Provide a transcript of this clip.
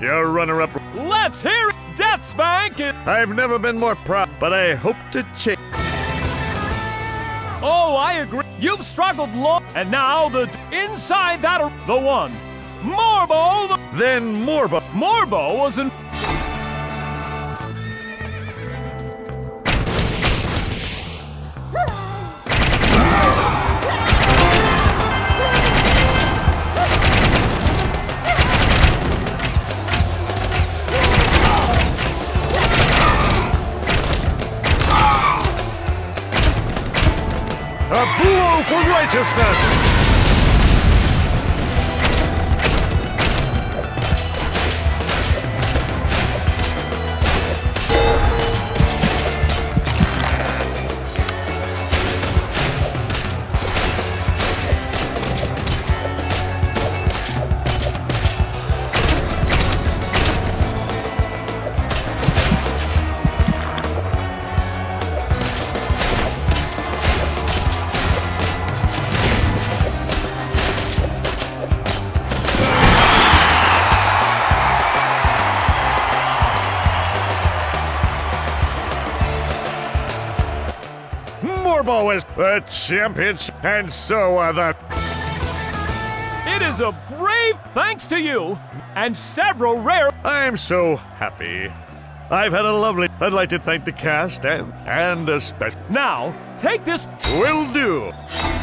your runner-up. Let's hear it! Death Spank! I've never been more proud, but I hope to change. Oh, I agree. You've struggled long, and now inside that the one. Morbo! Then Morbo. Morbo was in. A blow for righteousness! Morbo is the championship, and so are the... It is a brave thanks to you, and several rare... I'm so happy. I've had a lovely... I'd like to thank the cast and especially... Now, take this... Will do.